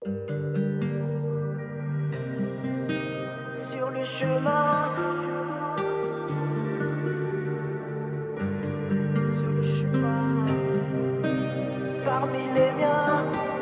Sur le chemin, sur le chemin, parmi les miens.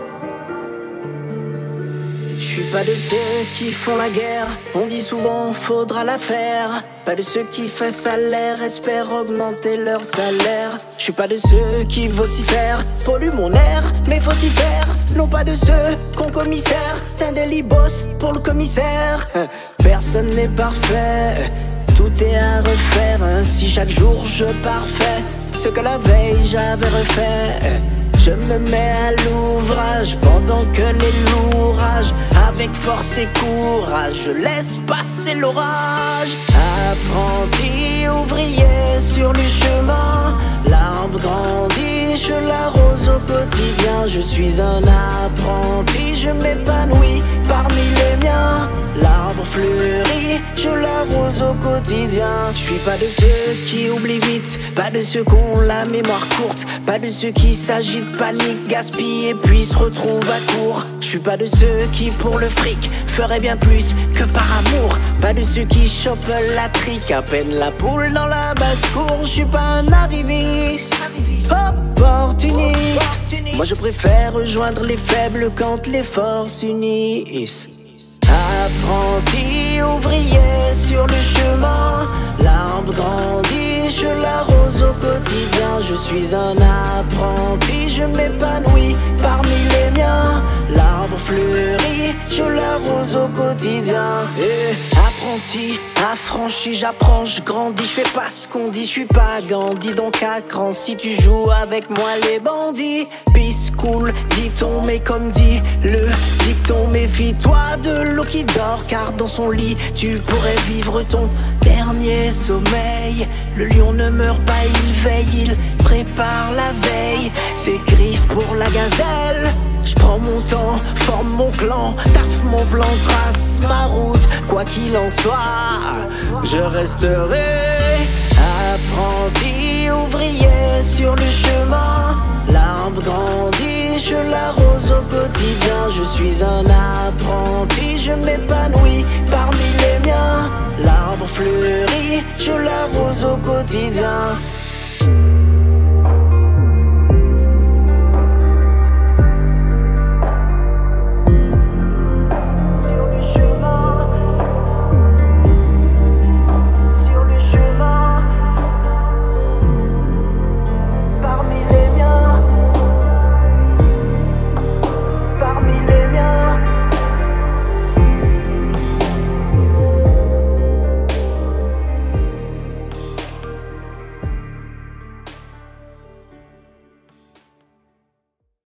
Je suis pas de ceux qui font la guerre, on dit souvent faudra la faire. Pas de ceux qui fait salaire, espèrent augmenter leur salaire. Je suis pas de ceux qui vocifèrent, pollue mon air, mais faut s'y faire. Non pas de ceux qu'on commissaire, d'un délit boss pour le commissaire. Personne n'est parfait, tout est à refaire. Ainsi chaque jour je parfais ce que la veille j'avais refait. Je me mets à l'ouvrage pendant que les lourrages, avec force et courage, je laisse passer l'orage. Apprenti ouvrier sur le chemin, l'arbre grandit, je l'arrose au quotidien. Je suis un apprenti, je m'épanouis parmi les miens. L'arbre fleurit, je l'arrose au quotidien. Je suis pas de ceux qui oublient vite, pas de ceux qui ont la mémoire courte, pas de ceux qui s'agitent, paniquent, gaspillent et puis se retrouvent à court. Je suis pas de ceux qui pour le fric feraient bien plus que par amour, pas de ceux qui chopent la trique, à peine la poule dans la basse-cour. Je suis pas un arriviste, opportuniste. Moi je préfère rejoindre les faibles quand les forces unissent. Apprenti ouvrier sur le chemin, l'arbre grandit, je l'arrose au quotidien. Je suis un apprenti, je m'épanouis parmi les miens. L'arbre fleurit, je l'arrose au quotidien. Apprenti, affranchi, j'apprends, je grandis, je fais pas ce qu'on dit, je suis pas Gandhi. Donc à cran, si tu joues avec moi les bandits, peace cool, dit-on, mais comme dit le dicton, méfie-toi de l'eau qui dort, car dans son lit tu pourrais vivre ton dernier sommeil. Le lion ne meurt pas, il veille, il prépare la veille, ses griffes pour la gazelle. Je prends mon temps, forme mon clan, taffe mon plan, trace ma route. Quoi qu'il en soit, je resterai apprenti ouvrier sur le chemin. L'arbre grandit, je l'arrose au quotidien. Je suis un apprenti, je m'épanouis parmi les miens. L'arbre fleurit, je l'arrose au quotidien.